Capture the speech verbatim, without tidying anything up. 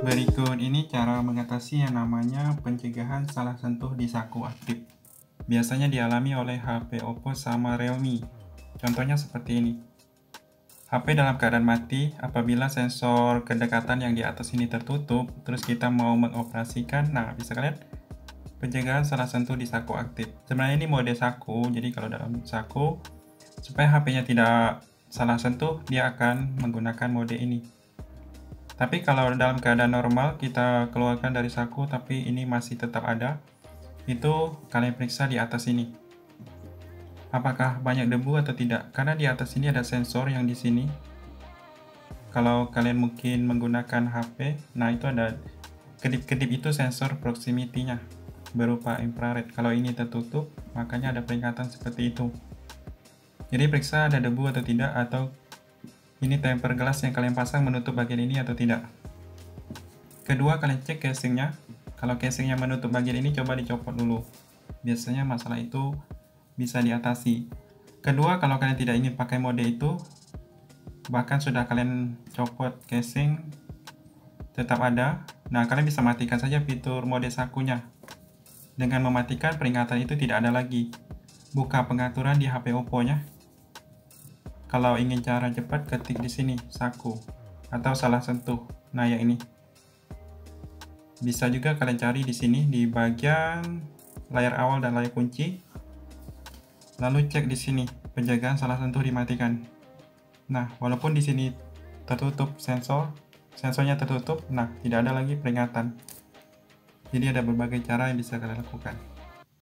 Berikut ini cara mengatasi yang namanya pencegahan salah sentuh di saku aktif. Biasanya dialami oleh H P Oppo sama Realme. Contohnya seperti ini. H P dalam keadaan mati apabila sensor kedekatan yang di atas ini tertutup, terus kita mau mengoperasikan, nah bisa kalian pencegahan salah sentuh di saku aktif. Sebenarnya ini mode saku, jadi kalau dalam saku, supaya H P-nya tidak salah sentuh, dia akan menggunakan mode ini. Tapi kalau dalam keadaan normal kita keluarkan dari saku tapi ini masih tetap ada, itu kalian periksa di atas ini. Apakah banyak debu atau tidak? Karena di atas ini ada sensor yang di sini. Kalau kalian mungkin menggunakan H P, nah itu ada kedip-kedip, itu sensor proximity-nya berupa infrared. Kalau ini tertutup, makanya ada peringatan seperti itu. Jadi periksa ada debu atau tidak, atau ini temper gelas yang kalian pasang menutup bagian ini atau tidak. Kedua, kalian cek casingnya. Kalau casingnya menutup bagian ini, coba dicopot dulu. Biasanya masalah itu bisa diatasi. Kedua, kalau kalian tidak ingin pakai mode itu, bahkan sudah kalian copot casing, tetap ada. Nah, kalian bisa matikan saja fitur mode sakunya. Dengan mematikan, peringatan itu tidak ada lagi. Buka pengaturan di H P Oppo-nya. Kalau ingin cara cepat, ketik di sini saku atau salah sentuh. Nah, yang ini. Bisa juga kalian cari di sini di bagian layar awal dan layar kunci. Lalu cek di sini penjagaan salah sentuh dimatikan. Nah, walaupun di sini tertutup sensor, sensornya tertutup, nah tidak ada lagi peringatan. Jadi ada berbagai cara yang bisa kalian lakukan.